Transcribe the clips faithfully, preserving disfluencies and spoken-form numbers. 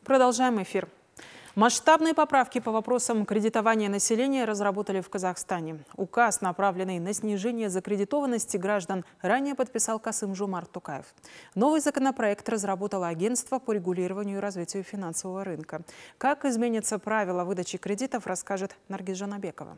Продолжаем эфир. Масштабные поправки по вопросам кредитования населения разработали в Казахстане. Указ, направленный на снижение закредитованности граждан, ранее подписал Касым-Жомарт Токаев. Новый законопроект разработало агентство по регулированию и развитию финансового рынка. Как изменятся правила выдачи кредитов, расскажет Наргиз Жанабекова.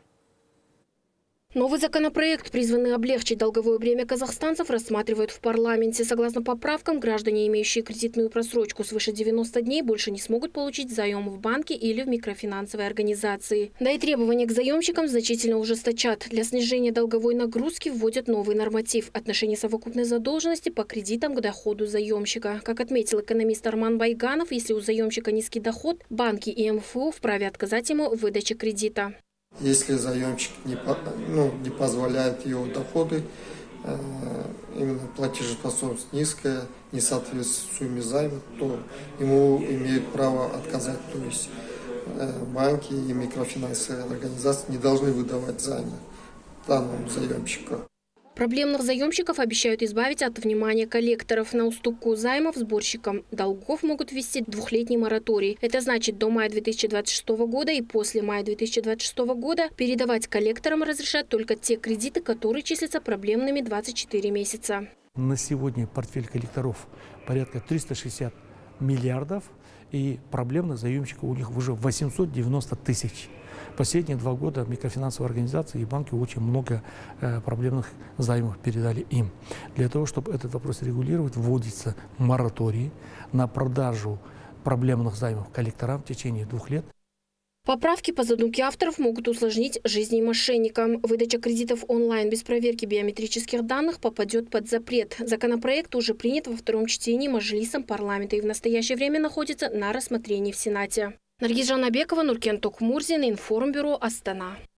Новый законопроект, призванный облегчить долговое бремя казахстанцев, рассматривают в парламенте. Согласно поправкам, граждане, имеющие кредитную просрочку свыше девяноста дней, больше не смогут получить заем в банке или в микрофинансовой организации. Да и требования к заемщикам значительно ужесточат. Для снижения долговой нагрузки вводят новый норматив – отношение совокупной задолженности по кредитам к доходу заемщика. Как отметил экономист Арман Байганов, если у заемщика низкий доход, банки и эм эф о вправе отказать ему в выдаче кредита. Если заемщик не, ну, не позволяет его доходы, э, именно платежеспособность низкая, не соответствует сумме займа, то ему имеют право отказать. То есть э, банки и микрофинансовые организации не должны выдавать займы данному заемщику. Проблемных заемщиков обещают избавить от внимания коллекторов. На уступку займов сборщикам долгов могут ввести двухлетний мораторий. Это значит, до мая две тысячи двадцать шестого года и после мая две тысячи двадцать шестого года передавать коллекторам разрешат только те кредиты, которые числятся проблемными двадцать четыре месяца. На сегодня портфель коллекторов порядка триста шестьдесят миллиардов, и проблемных заемщиков у них уже восемьсот девяносто тысяч. Последние два года микрофинансовые организации и банки очень много э, проблемных займов передали им. Для того, чтобы этот вопрос регулировать, вводится мораторий на продажу проблемных займов коллекторам в течение двух лет. Поправки по задумке авторов могут усложнить жизнь мошенникам. Выдача кредитов онлайн без проверки биометрических данных попадет под запрет. Законопроект уже принят во втором чтении Мажилисом парламента и в настоящее время находится на рассмотрении в Сенате. Наргиз Жанабекова, Нуркен Токмурзин, Информбюро, Астана.